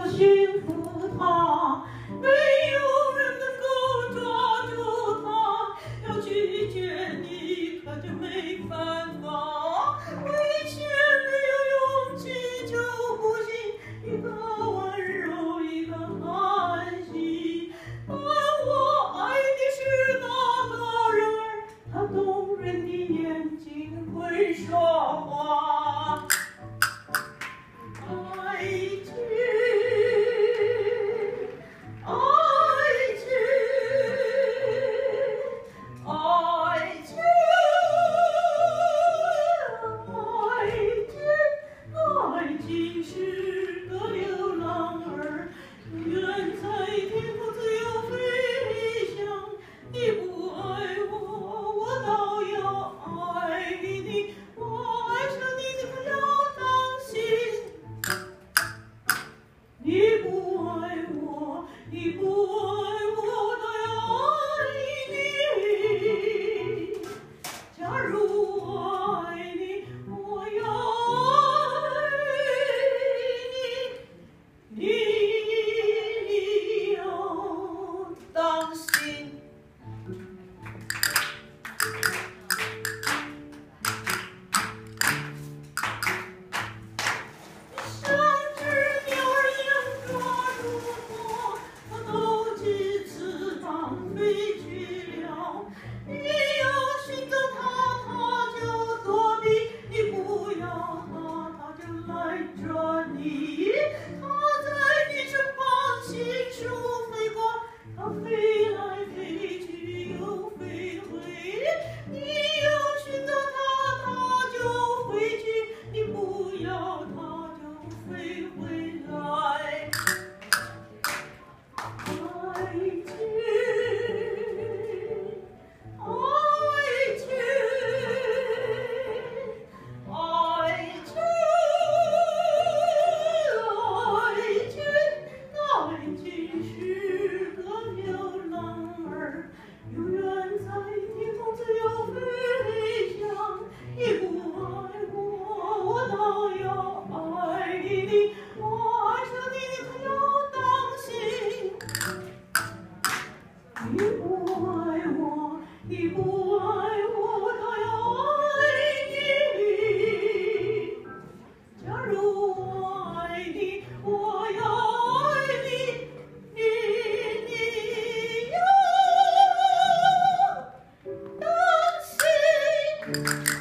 驯服它，没有人能够抓住它。要拒绝你，可就没办法。危险没有勇气就不行，一个温柔，一个叹息。但我爱的是那个人儿，他动人的眼睛会说话。爱情，爱情，爱情，爱情是个流浪儿，永远在天空自由飞翔。你不爱我，我倒要爱你，我爱上你，你可要当心。你不爱我，你不爱我，倒要爱你。假如我爱你，我要爱你，你要当心。像只鸟儿一样抓住我，它都几次长飞去了。你要寻找它，它就躲避；你不要它，它就来抓你。它在你身旁细数飞过，它飞来飞去又飞回。你要寻找它，它就回去；你不要它，就飞回来。爱情，爱情，爱情，爱情是个流浪儿，永远在天空自由飞翔。你不爱我，我倒要爱你，我爱上你，你可要当心。你不爱我，你不爱我，我倒要爱你。假如我爱你，我要爱你，你要当心。